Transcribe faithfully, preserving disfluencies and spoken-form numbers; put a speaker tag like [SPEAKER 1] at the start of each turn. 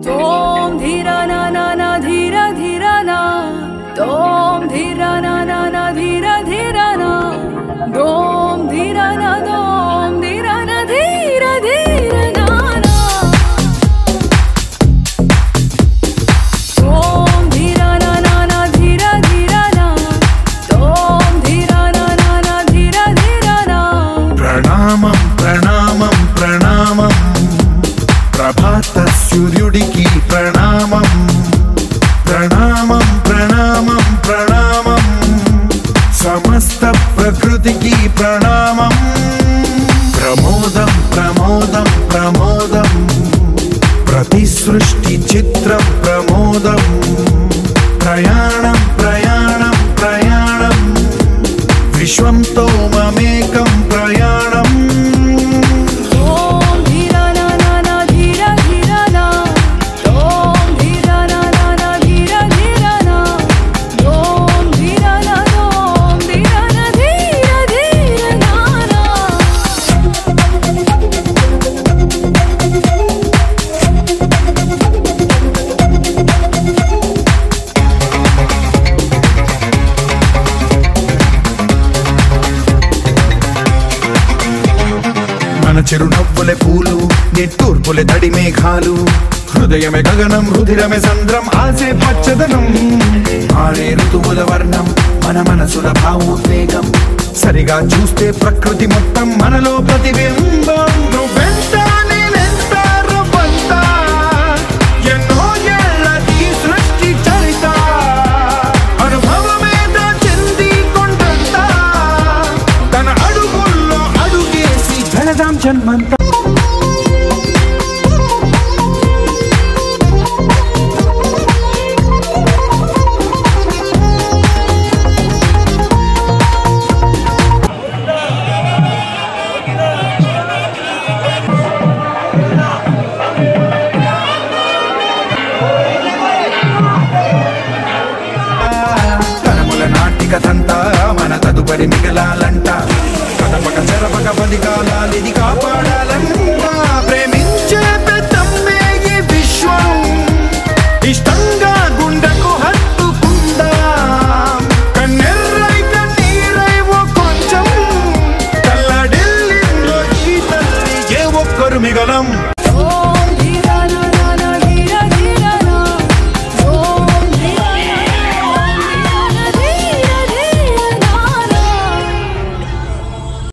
[SPEAKER 1] తోం ధీర నా నా నా ధీర ధీర నా తోం ధీర నా నా నా ధీర ధీర నా దోం ధీర నా దోం ధీర నా ధీర ధీర నా నా తోం ధీర నా నా నా ధీర ధీర నా తోం ధీర నా నా నా ధీర ధీర నా
[SPEAKER 2] ప్రణామం ప్రణామం ప్రణామం ప్రభాత సూర్యుడికి ప్రణామం ప్రణామం ప్రణామం ప్రణామం సమస్త ప్రకృతికి ప్రణామం ప్రమోదం ప్రమోదం ప్రమోదం ప్రతి సృష్టి చిత్రం ప్రమోదం ప్రయాణం ప్రయాణం ప్రయాణం విశ్వంతో మమేకం ప్రయాణం చిరునవ్వులే పూలు నిట్టూర్పులే తడి మేఘాలు హృదయమే గగనం రుధిరమే సంద్రం ఆసే పచ్చదనం ఆరే ఋతువుల వర్ణం మన మనసుల భావోద్వేగం సరిగా చూస్తే ప్రకృతి మొత్తం మనలో ప్రతిబింబం నువ్వెంత నేనెంత రవ్వంత ఎన్నో ఏళ్ళది సృష్టి చరిత అనుభవమేద చెంది కొండంత తన అడుగుల్లో అడుగేసి ఘనదాం జన్మంత కథంతా మన తదుపరి మిగలాలంట కథపక చెరపక బదికాలాలిది కాపాడాలంట ప్రేమించే పెద్దమ్మే ఈ విశ్వం ఇష్టంగా గుండెకు హత్తుకుందా కన్నెర్రై కన్నీరై ఓ కొంచెం తల్లడిల్లిందో ఈ తల్లి ఏ ఒక్కరు మిగలం